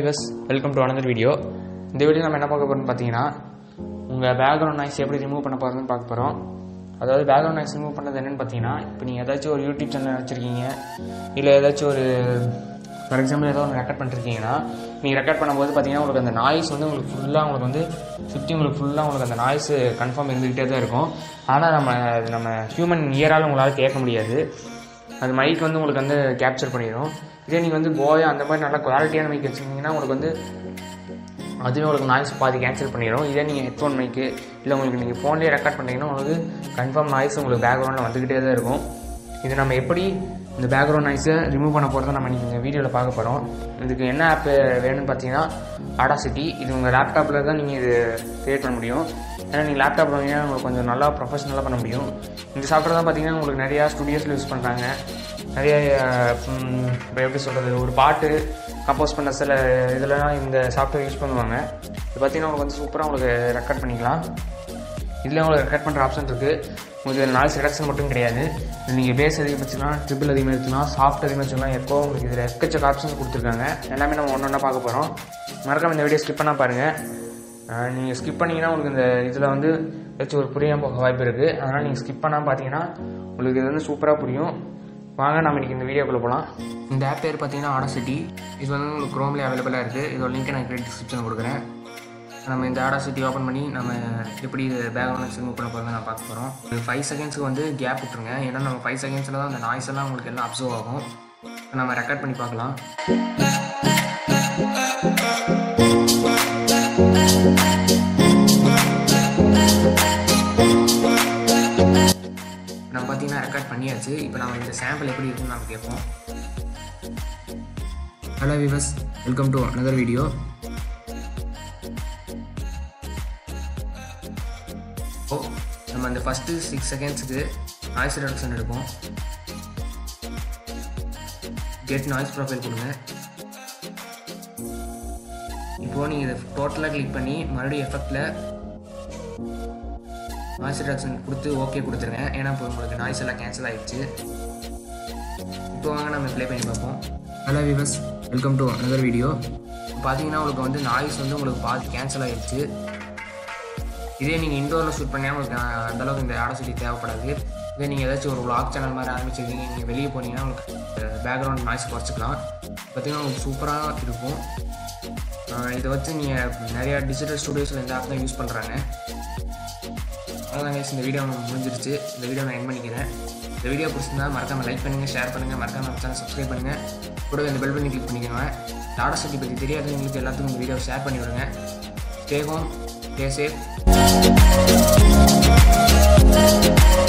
viewers, welcome to another video. இந்த video நம்ம என்ன பார்க்க போறோம்னு பாத்தீங்கன்னா உங்க பேக்ரவுண்ட் நாய்ஸ் எப்படி ரிமூவ் பண்ண போறதுன்னு பார்க்க போறோம். அதாவது பேக்ரவுண்ட் நாய்ஸ் ரிமூவ் பண்றது என்னன்னு பாத்தீங்கன்னா, இப்போ நீங்க ஏதாச்சும் ஒரு YouTube சேனல் வச்சிருக்கீங்க இல்ல ஏதாச்சும் ஒரு ஃபார் எக்ஸாம்பிள் ஏதோ ஒன்று ரெக்கார்ட் பண்ணிருக்கீங்கன்னா, நீங்கள் ரெக்கார்ட் பண்ணும்போது பார்த்தீங்கன்னா உங்களுக்கு அந்த நாய்ஸ் வந்து உங்களுக்கு ஃபுல்லாக உங்களுக்கு வந்து சுற்றி உங்களுக்கு ஃபுல்லாக உங்களுக்கு அந்த நாய்ஸ் கன்ஃபார்ம் இருந்துக்கிட்டே தான் இருக்கும். ஆனால் நம்ம ஹியூமன் இயரால் உங்களால் கேட்க முடியாது. அது மைக் வந்து உங்களுக்கு வந்து கேப்சர் பண்ணிடும். இதே நீங்கள் வந்து போயா அந்த மாதிரி நல்லா குவாலிட்டியான மைக் வச்சுருந்தீங்கன்னா உங்களுக்கு வந்து அதுவே உங்களுக்கு நாய்ஸ் பாதி கேன்சல் பண்ணிடும். இதே நீங்கள் ஹெட்ஃபோன் மைக்கு இல்லை உங்களுக்கு நீங்கள் ஃபோன்லேயே ரெக்கார்ட் பண்ணிங்கன்னா உங்களுக்கு கன்ஃபார்ம் நாய்ஸ் உங்களுக்கு பேக்ரவுண்டில் வந்துக்கிட்டே தான் இருக்கும். இது நம்ம எப்படி இந்த பேக்ரவுண்ட் நாய்ஸை ரிமூவ் பண்ண போகிறத நம்ம இன்றைக்கி இந்த வீடியோவில் பார்க்க போகிறோம். இதுக்கு என்ன ஆப் வேணும்னு பார்த்தீங்கன்னா Audacity. இது உங்கள் லேப்டாப்பில் தான் நீங்கள் இது க்ரியேட் பண்ண முடியும். ஏன்னா நீங்கள் லேப்டாப் வாங்கினா உங்களுக்கு கொஞ்சம் நல்லா ப்ரொஃபஷனலாக பண்ண முடியும். இந்த சாஃப்ட்வேர் தான் பார்த்தீங்கன்னா உங்களுக்கு நிறையா ஸ்டுடியோஸில் யூஸ் பண்ணுறாங்க. நிறைய இப்போ எப்படி சொல்கிறது, ஒரு பாட்டு கம்போஸ் பண்ண சில இதெல்லாம் இந்த சாஃப்ட்வேர் யூஸ் பண்ணுவாங்க. இது பார்த்தீங்கன்னா உங்களுக்கு வந்து சூப்பராக உங்களுக்கு ரெக்கார்ட் பண்ணிக்கலாம். இதில் உங்களுக்கு ரெக்கார்ட் பண்ணுற ஆப்ஷன் இருக்குது. உங்களுக்கு நாய்ஸ் ரிடக்ஷன் மட்டும் கிடையாது. நீங்கள் பேஸ் அதிகம் வச்சுக்கலாம், ட்ரிபிள் அதிகமாக வச்சுக்கலாம், சாஃப்ட் அதிகமாக வச்சுக்கலாம். எப்போ உங்களுக்கு இதில் எக்கச்சக்க ஆப்ஷன்ஸ் கொடுத்துருக்காங்க. எல்லாமே நம்ம ஒன்று ஒன்றா பார்க்க போகிறோம். மறக்காம இந்த வீடியோ ஸ்கிப் பண்ணால் பாருங்கள். நீங்கள் ஸ்கிப் பண்ணிங்கன்னா உங்களுக்கு இந்த இதில் வந்து ஏதாச்சும் ஒரு புரியாமல் போக வாய்ப்பு இருக்குது. அதனால் நீங்கள் ஸ்கிப் பண்ணால் பார்த்தீங்கன்னா உங்களுக்கு இது வந்து சூப்பராக புரியும். வாங்க நம்ம இன்றைக்கி இந்த வீடியோக்குள்ளே போகலாம். இந்த ஆப் பேர் பார்த்தீங்கன்னா Audacity. இது வந்து உங்களுக்கு க்ரோம்லேயே அவைலபிளாக இருக்குது. இதோட லிங்க்கை நான் டிஸ்கிரிப்ஷனில் கொடுக்குறேன். நம்ம இந்த Audacity ஓப்பன் பண்ணி நம்ம எப்படி இது பேக்ரவுண்ட் ரிமூவ் பண்ண போகிறத நான் பார்க்க போகிறோம். ஒரு 5 செகண்ட்ஸுக்கு வந்து கேப் விட்டுருங்க. ஏன்னா நம்ம 5 செகண்ட்ஸில் தான் அந்த நாய்ஸ் எல்லாம் உங்களுக்கு எல்லாம் அப்சர்வ் ஆகும். நம்ம ரெக்கார்ட் பண்ணி பார்க்கலாம். நம்ம பார்த்தீங்கன்னா ரெக்கார்ட் பண்ணியாச்சு. இப்போ நம்ம இந்த சாம்பிள் எப்படி இருக்குன்னு நம்ம கேட்போம். Hello viewers, welcome to another video. நம்ம அந்த ஃபஸ்ட்டு 6 செகண்ட்ஸுக்கு நாய்ஸ் ரிடக்ஷன் எடுப்போம். கெட் நாய்ஸ் ப்ரொஃபைல் கொடுங்க. இப்போது நீங்கள் இதை டோட்டலாக கிளிக் பண்ணி மறுபடியும் எஃபெக்டில் நாய்ஸ் ரிடக்ஷன் கொடுத்து ஓகே கொடுத்துருங்க. ஏன்னா இப்போ உங்களுக்கு நாய்ஸ் எல்லாம் கேன்சல் ஆகிடுச்சு. இப்போ வாங்க நம்ம ப்ளே பண்ணி பார்ப்போம். Hello viewers, welcome to another video. பார்த்தீங்கன்னா உங்களுக்கு வந்து நாய்ஸ் வந்து உங்களுக்கு பாதி கேன்சல் ஆகிடுச்சு. இதே நீங்கள் இண்டோரில் ஷூட் பண்ணால் உங்களுக்கு அந்தளவுக்கு இந்த Audacity தேவைப்படாது. இதே நீங்கள் ஏதாச்சும் ஒரு vlog சேனல் மாதிரி ஆரம்பிச்சிருக்கீங்க, நீங்கள் வெளியே போனீங்கன்னா உங்களுக்கு பேக்ரவுண்ட் நாய்ஸ் குறைச்சிக்கலாம். பார்த்தீங்கன்னா உங்களுக்கு சூப்பராக இருக்கும். இதை வச்சு நீங்கள் நிறையா டிஜிட்டல் ஸ்டுடியோஸில் இந்த ஆப் தான் யூஸ் பண்ணுறாங்க. அதான் இந்த வீடியோ முடிஞ்சிருச்சு. இந்த வீடியோ நான் எண்ட் பண்ணிக்கிறேன். இந்த வீடியோ பிடிச்சிருந்தா மறக்காமல் லைக் பண்ணுங்கள், ஷேர் பண்ணுங்கள், மறக்காமல் நம்ம சேனல் சப்ஸ்கிரைப் பண்ணுங்கள். கூடவே இந்த பெல் பண்ணி கிளிக் பண்ணிக்கோங்க. Audacity பற்றி தெரியாதவங்களுக்கு எல்லாத்துக்கும் இந்த வீடியோ ஷேர் பண்ணி விடுங்க. Stay home, stay safe.